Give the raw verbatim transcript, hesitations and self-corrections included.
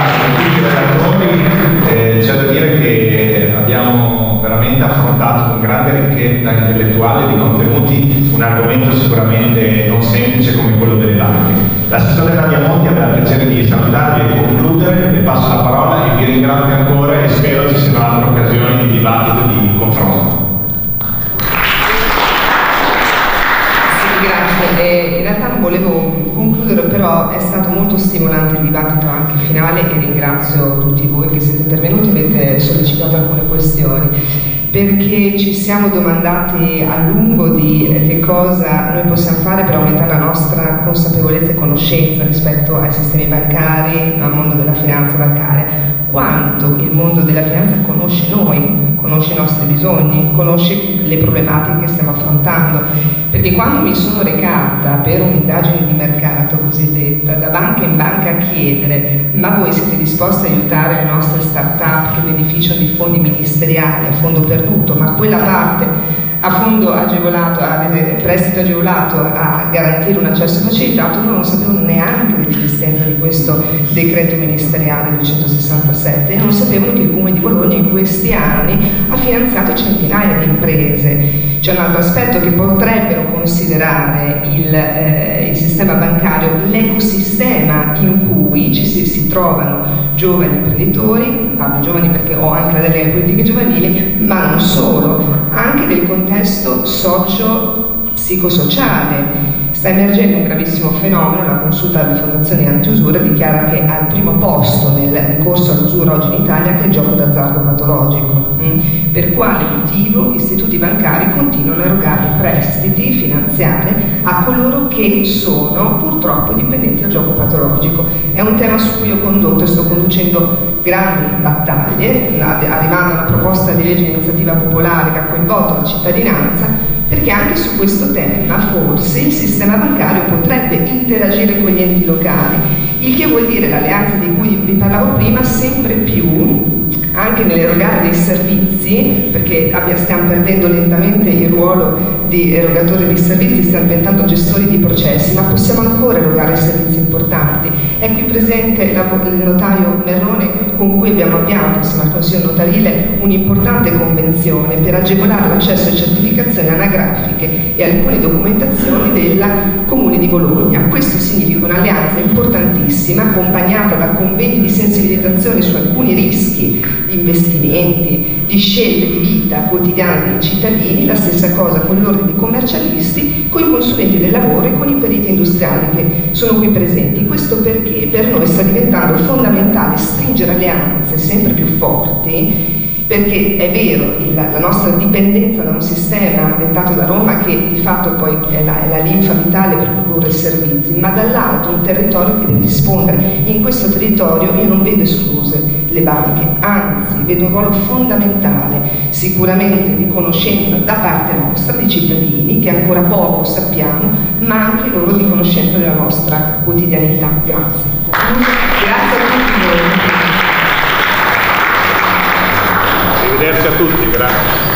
ringrazio tutti i relatori, eh, c'è da dire che abbiamo veramente affrontato con grande ricchezza intellettuale di contenuti un argomento sicuramente non semplice come quello delle banche. L'assessore Nadia Monti aveva il piacere di salutarvi e concludere, le passo la parola e vi ringrazio ancora e spero ci siano altre occasioni di dibattito e di confronto. Grazie, eh, in realtà non volevo concludere, però è stato molto stimolante il dibattito anche finale e ringrazio tutti voi che siete intervenuti e avete sollecitato alcune questioni, perché ci siamo domandati a lungo di che cosa noi possiamo fare per aumentare la nostra consapevolezza e conoscenza rispetto ai sistemi bancari, al mondo della finanza bancaria. Quanto il mondo della finanza conosce noi, conosce i nostri bisogni, conosce le problematiche che stiamo affrontando, perché quando mi sono recata per un'indagine di mercato cosiddetta da banca in banca a chiedere ma voi siete disposti a aiutare le nostre start-up che beneficiano di fondi ministeriali a fondo perduto, ma quella parte a fondo agevolato, a prestito agevolato, a garantire un accesso facilitato, loro non sapevano neanche dell'esistenza di questo decreto ministeriale duecentosessantasette e non sapevano che il Comune di Bologna in questi anni ha finanziato centinaia di imprese. C'è un altro aspetto che potrebbero considerare il, eh, il sistema bancario, l'ecosistema in cui ci si, si trovano giovani imprenditori, parlo giovani perché ho anche la delega politiche giovanili, ma non solo, anche del contesto socio-psicosociale. Sta emergendo un gravissimo fenomeno, la consulta delle fondazioni antiusura dichiara che al primo posto nel ricorso all'usura oggi in Italia che è il gioco d'azzardo patologico. Per quale motivo istituti bancari continuano a erogare prestiti finanziari a coloro che sono purtroppo dipendenti dal gioco patologico? È un tema su cui ho condotto e sto conducendo grandi battaglie, arrivando a una proposta di legge di iniziativa popolare che ha coinvolto la cittadinanza, perché anche su questo tema forse il sistema bancario potrebbe interagire con gli enti locali, il che vuol dire l'alleanza di cui vi parlavo prima sempre più anche nell'erogare dei servizi, perché stiamo perdendo lentamente il ruolo di erogatore di servizi, stiamo diventando gestori di processi, ma possiamo ancora erogare servizi importanti. È qui presente il notaio Merrone con cui abbiamo avviato insieme al Consiglio notarile un'importante convenzione per agevolare l'accesso a certificazioni anagrafiche e alcune documentazioni del Comune di Bologna. Questo significa un'alleanza importantissima accompagnata da convegni di sensibilizzazione su alcuni rischi di investimenti, di scelte di vita quotidiana dei cittadini, la stessa cosa con gli ordini commercialisti, con i consulenti del lavoro e con i periti industriali che sono qui presenti. Questo perché per noi sta diventando fondamentale stringere alleanze sempre più forti, perché è vero, la, la nostra dipendenza da un sistema dettato da Roma che di fatto poi è la, è la linfa vitale per produrre servizi, ma dall'altro un territorio che deve rispondere. In questo territorio io non vedo escluse le banche, anzi vedo un ruolo fondamentale sicuramente di conoscenza da parte nostra, dei cittadini, che ancora poco sappiamo, ma anche loro di conoscenza della nostra quotidianità. Grazie. Grazie a tutti voi. Arrivederci a tutti, grazie.